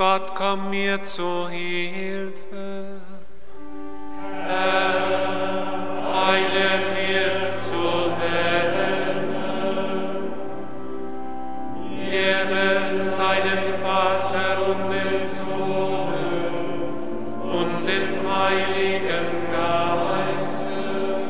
Gott, komm mir zu Hilfe. Eile mir zu helfen. Ehre sei dem Vater und dem Sohn und dem Heiligen Geiste,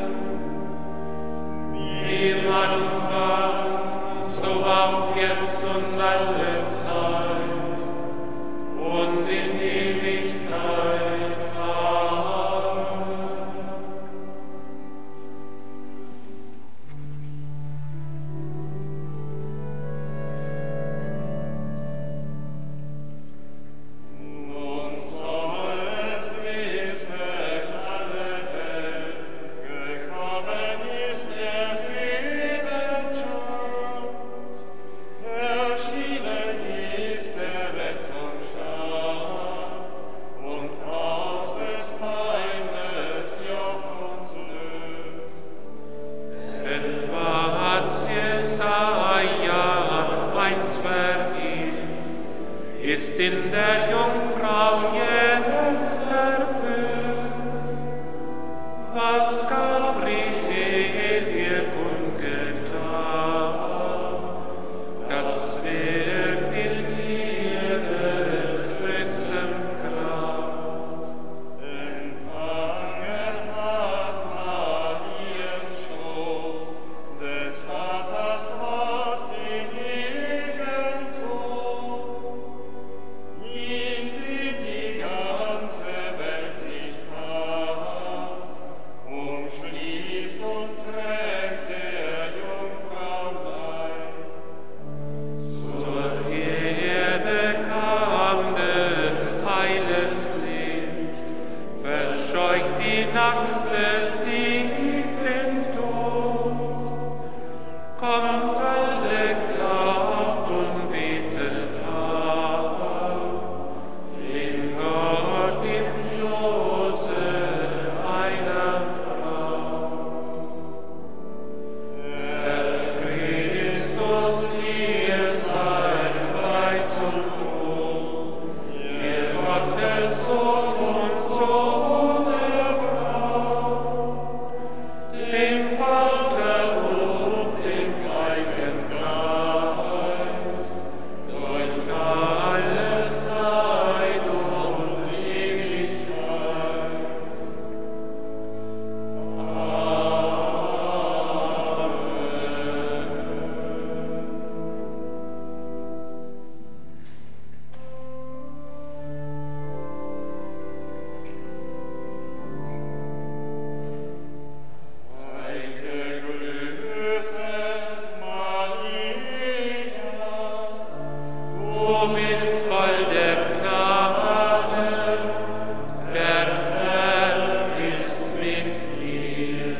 wie im Anfang, so auch jetzt und alle Zeit und in Ewigkeit. Amen. Nun soll es wissen, alle Welt, gekommen ist der Lebenschaft, erschienen ist der Rettungsschaft, und aus des Feindes Joch uns löst. Denn was Jesaja einst verhieß, ist in der Jungfrau jetzt erfüllt, was Gabriel ihr kundgetan, das wird in ihres höchsten Kraft. Empfangen hat Mariens Schoß, des Vaters Wort den Ebensohn, ihn die ganze Welt nicht fasst, umschließt und trägt der Jungfrau Leib. Zur Erde kam des Heiles Licht, verscheucht die Nacht, besiegt den Tod. Kommt alle, glaubt und betet an, den Gott im Schoße einer Frau. Herr Christus, hier sei Preis und Lob, ihr Gottes Sohn und Sohn der Frau, dem Vater und dem Heiligen Geist, durch alle Zeit und Ewigkeit. Sei gegrüßet, Maria, Du bist voll der Gnade, der Herr ist mit dir.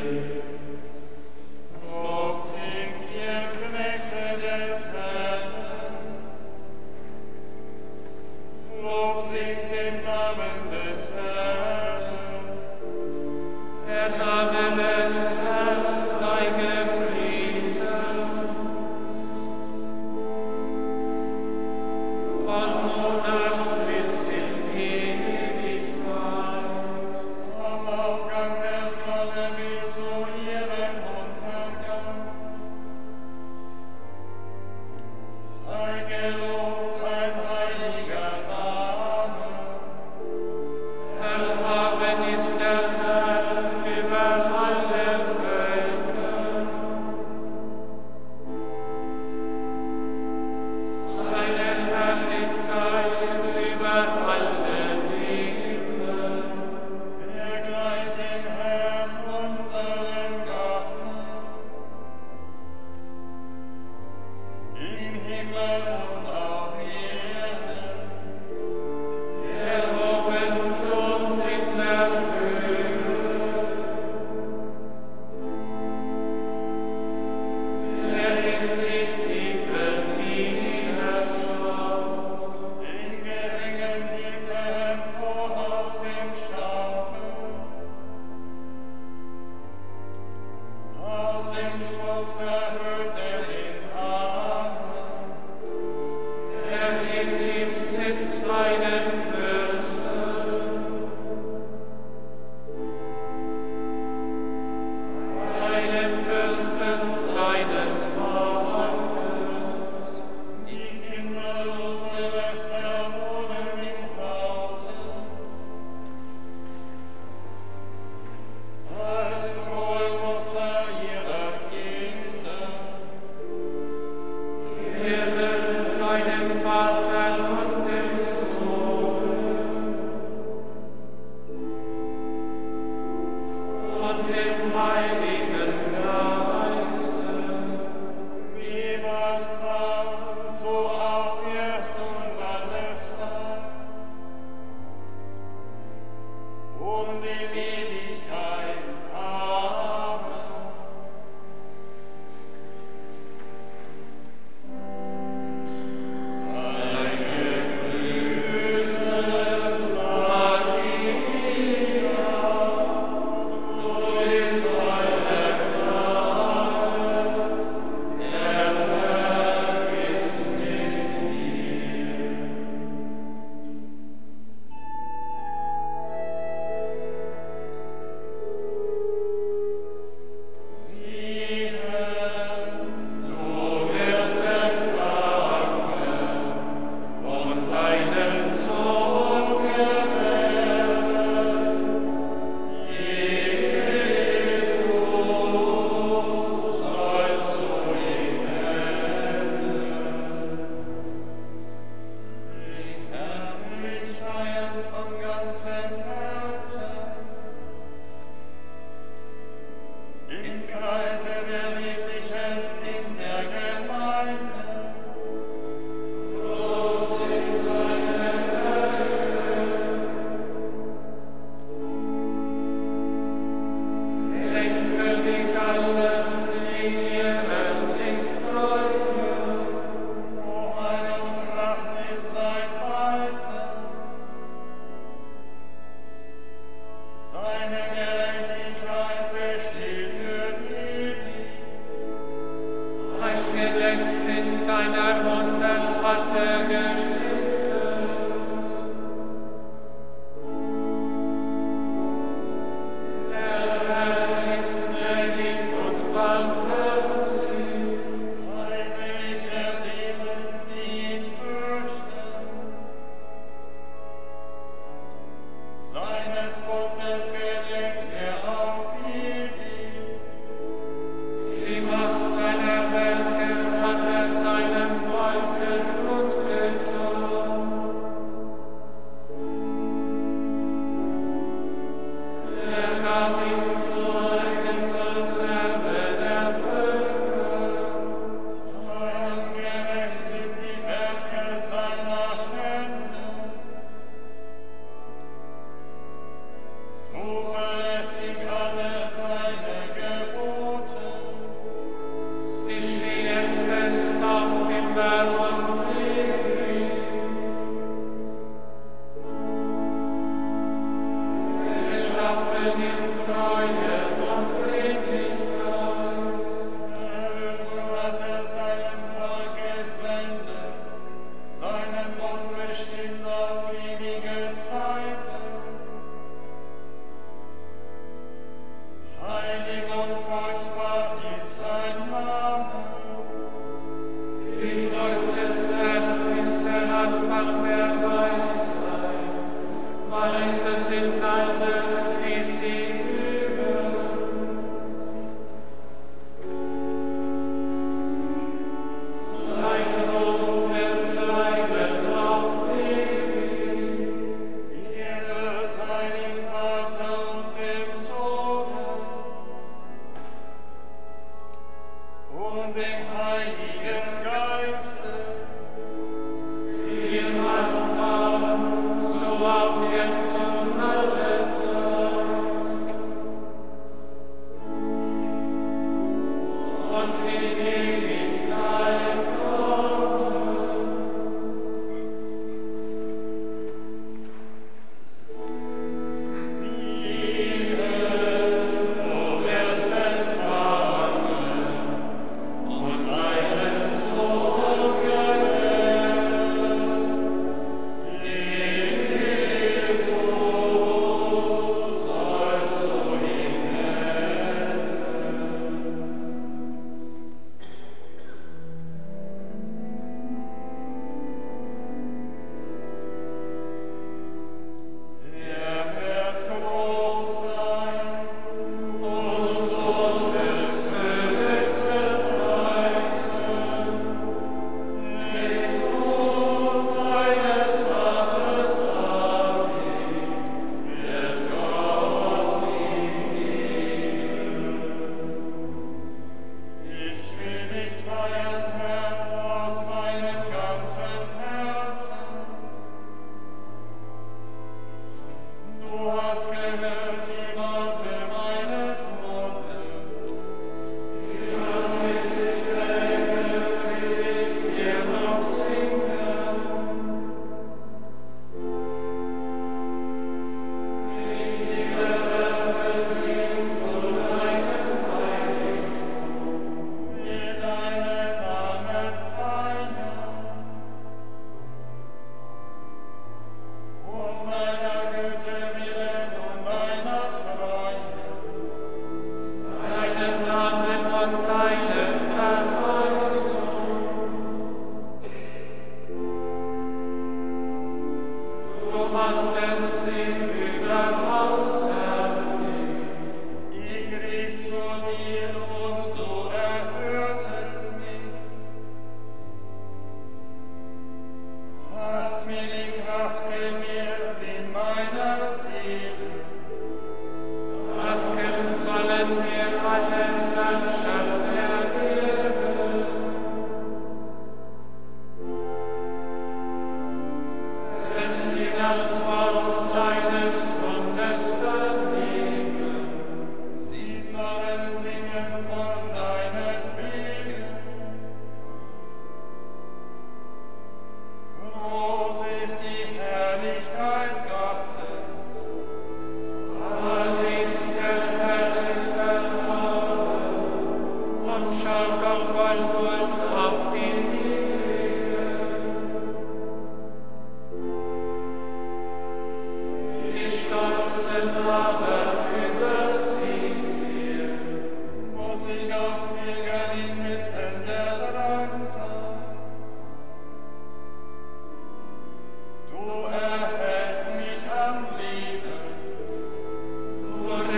Lob singt ihr Knechte des Herrn, Lob singt im Namen des Herrn. Der Name des Herrn sei gepriesen. Von nun an bis in Ewigkeit. Am Aufgang der Sonne bis zu ihrem Untergang. Sei gelobt sein heiliger Name. Erhaben ist der Herr über alle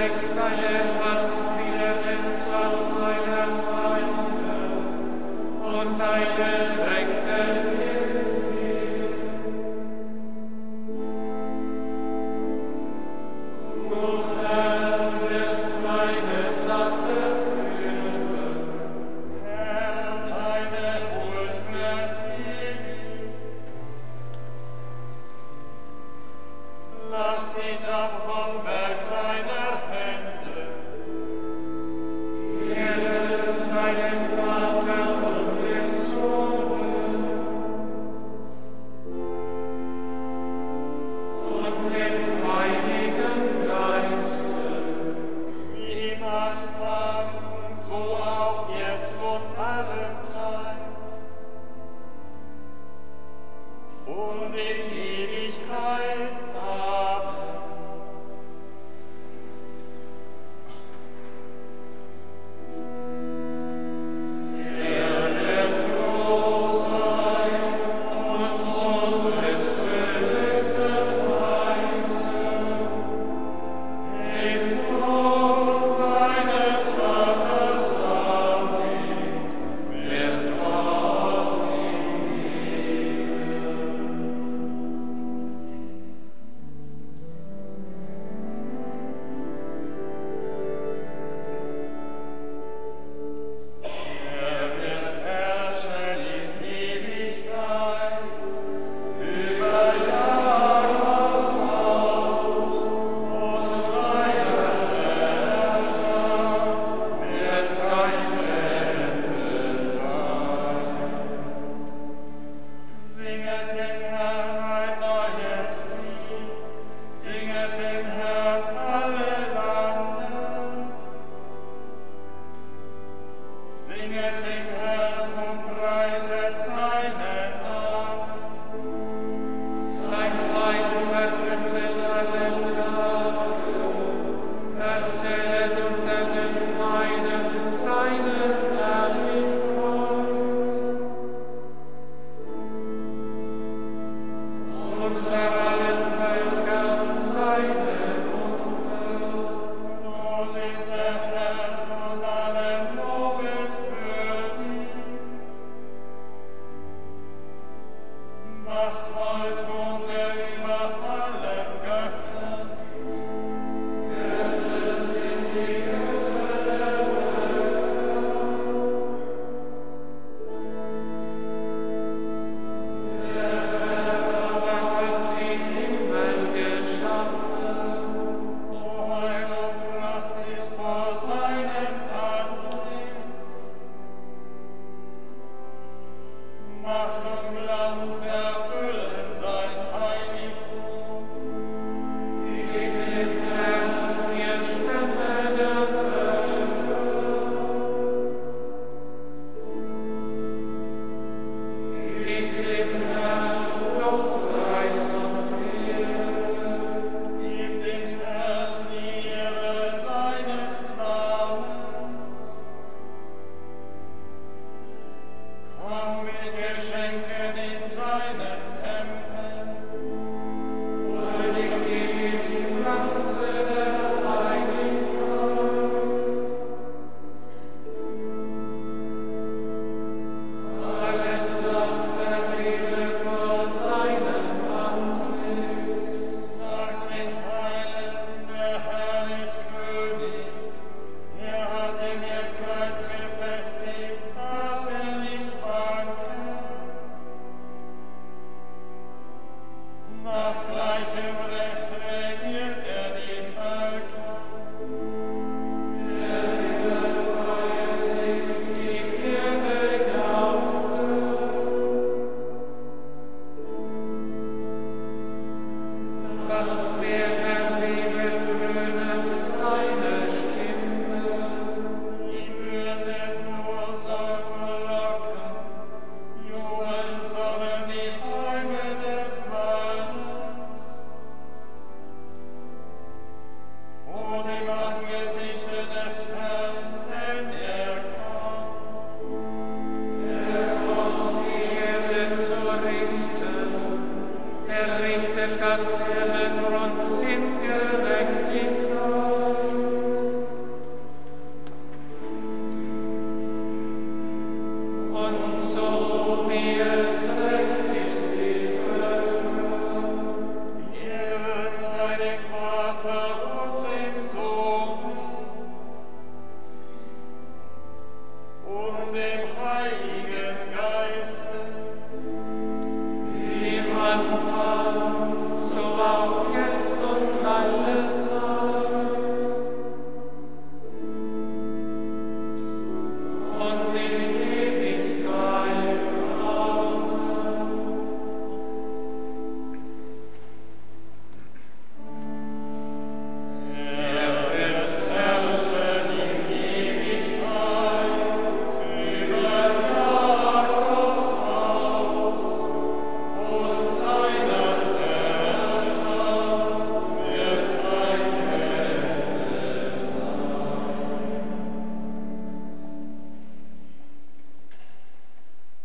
streckst deine Hand wieder den Zorn meiner Feinde und deine Rechte hilft dir. Du Herr, wirst meine Sache führen. Herr, deine Huld wird ewig. Lass nicht ab vom Werk deiner Hände,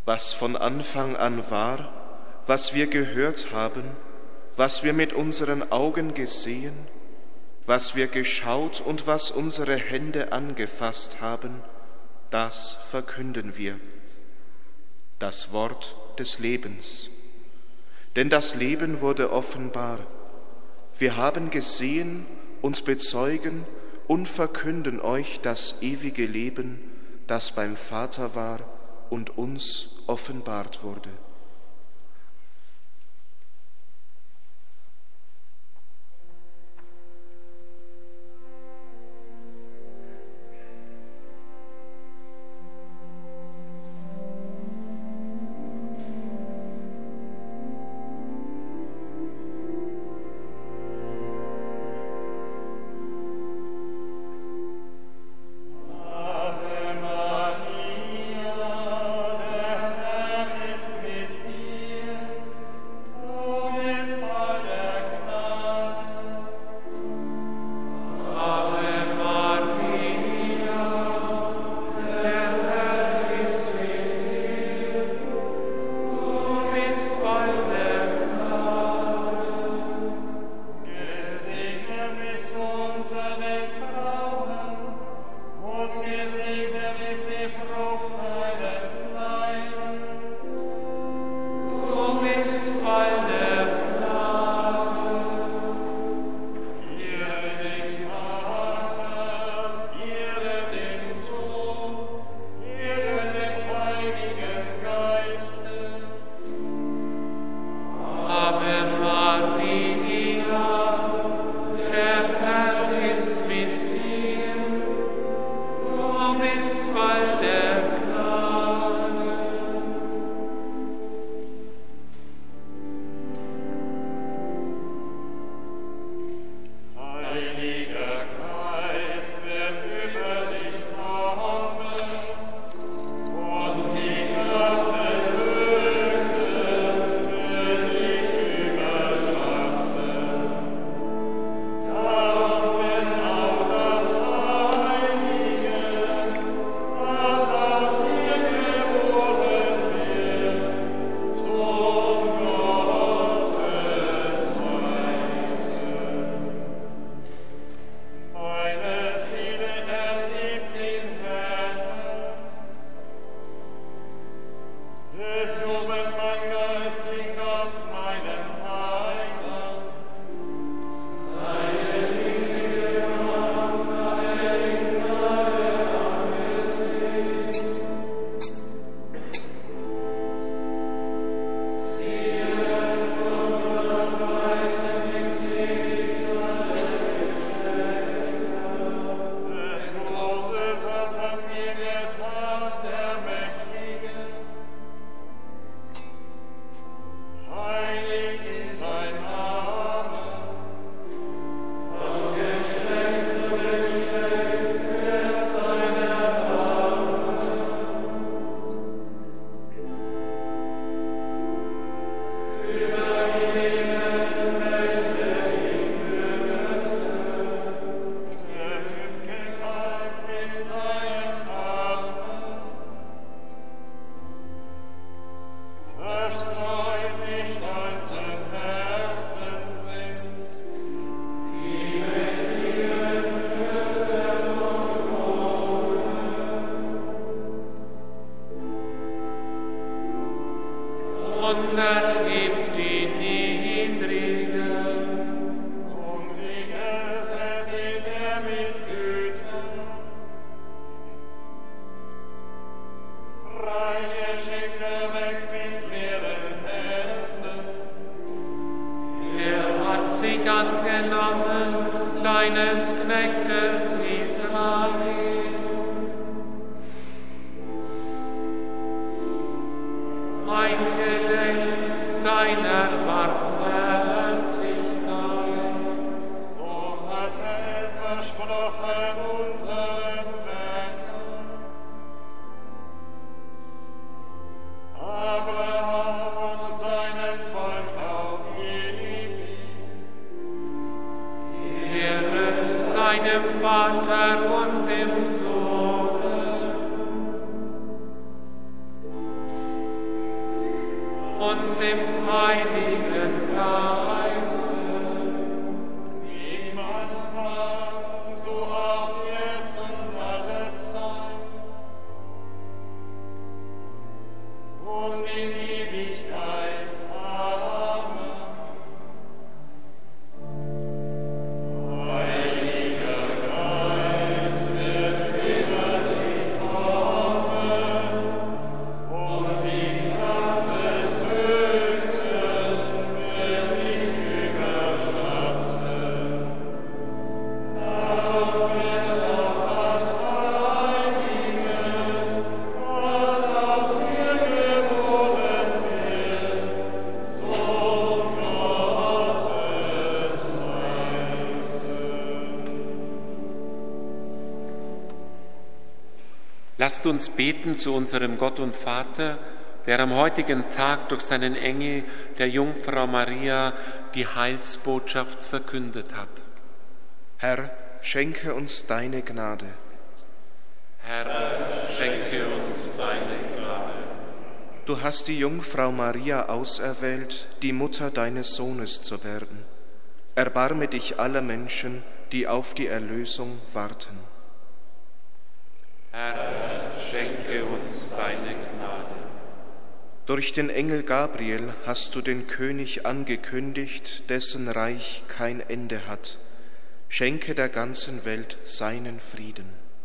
was von Anfang an war, was wir gehört haben, was wir mit unseren Augen gesehen, was wir geschaut und was unsere Hände angefasst haben, das verkünden wir. Das Wort des Lebens. Denn das Leben wurde offenbar. Wir haben gesehen und bezeugen und verkünden euch das ewige Leben, das beim Vater war und uns offenbart wurde. und erhebt die Niedrigen. Hungrige sättigt mit Güte. Reiche schickt weg mit leeren Händen. Er hat sich angenommen seines Knechtes Israel. Ein Gedenk seiner Barmherzigkeit. So hat es versprochen unseren Vätern. Abraham und seinem Volk auf ewig. Ehre seinem Vater und dem Sohn Lasst uns beten zu unserem Gott und Vater, der am heutigen Tag durch seinen Engel der Jungfrau Maria die Heilsbotschaft verkündet hat. Herr, schenke uns deine Gnade. Herr, schenke uns deine Gnade. Du hast die Jungfrau Maria auserwählt, die Mutter deines Sohnes zu werden. Erbarme dich aller Menschen, die auf die Erlösung warten. Herr, schenke uns deine Gnade. Durch den Engel Gabriel hast du den König angekündigt, dessen Reich kein Ende hat. Schenke der ganzen Welt seinen Frieden.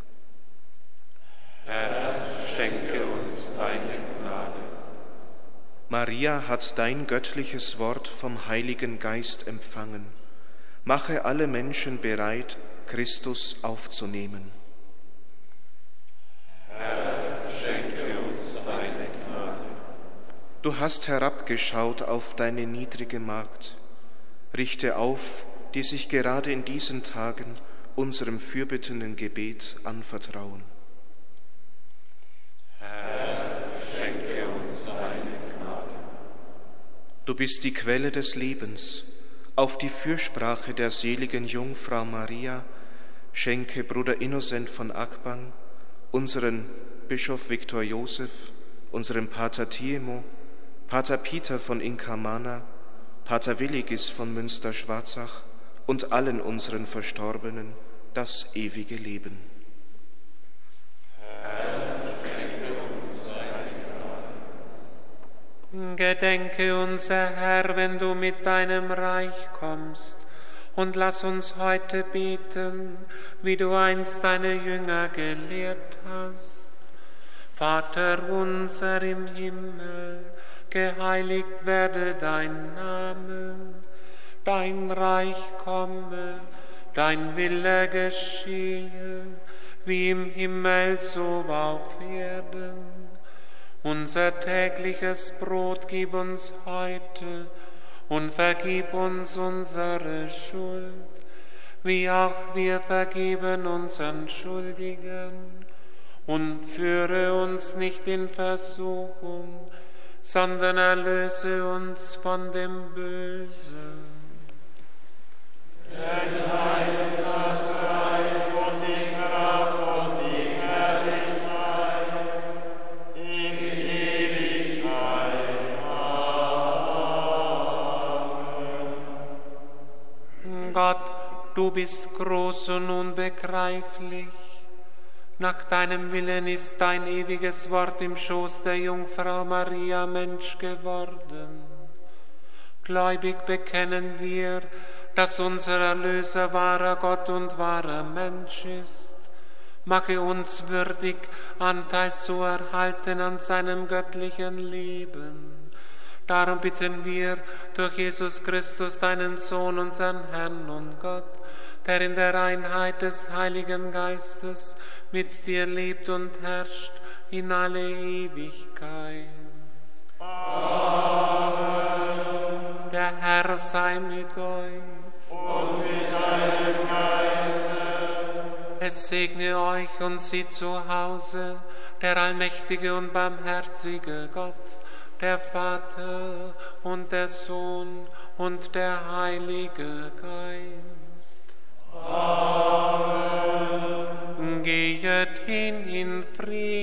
Herr, schenke uns deine Gnade. Maria hat dein göttliches Wort vom Heiligen Geist empfangen. Mache alle Menschen bereit, Christus aufzunehmen. Herr, schenke uns deine Gnade. Du hast herabgeschaut auf deine niedrige Magd. Richte auf, die sich gerade in diesen Tagen unserem fürbittenden Gebet anvertrauen. Herr, schenke uns deine Gnade. Du bist die Quelle des Lebens. Auf die Fürsprache der seligen Jungfrau Maria schenke Bruder Innocent von Akbang, unseren Bischof Viktor Josef, unseren Pater Tiemo, Pater Peter von Inkamana, Pater Willigis von Münster-Schwarzach und allen unseren Verstorbenen das ewige Leben. Herr, schenke uns deine Gnade. Gedenke unser Herr, wenn du mit deinem Reich kommst, und lass uns heute beten, wie du einst deine Jünger gelehrt hast. Vater unser im Himmel, geheiligt werde dein Name, dein Reich komme, dein Wille geschehe, wie im Himmel so auf Erden. Unser tägliches Brot gib uns heute und vergib uns unsere Schuld, wie auch wir vergeben unseren Schuldigen. Und führe uns nicht in Versuchung, sondern erlöse uns von dem Bösen. Denn dein ist das Reich und die Kraft und die Herrlichkeit in Ewigkeit. Amen. Gott, du bist groß und unbegreiflich. Nach deinem Willen ist dein ewiges Wort im Schoß der Jungfrau Maria Mensch geworden. Gläubig bekennen wir, dass unser Erlöser wahrer Gott und wahrer Mensch ist. Mache uns würdig, Anteil zu erhalten an seinem göttlichen Leben. Darum bitten wir durch Jesus Christus, deinen Sohn, unseren Herrn und Gott, der in der Einheit des Heiligen Geistes mit dir lebt und herrscht in alle Ewigkeit. Amen. Der Herr sei mit euch. Und mit deinem Geiste. Es segne euch und sie zu Hause, der allmächtige und barmherzige Gott, der Vater und der Sohn und der Heilige Geist. Amen. Geht hin in Frieden.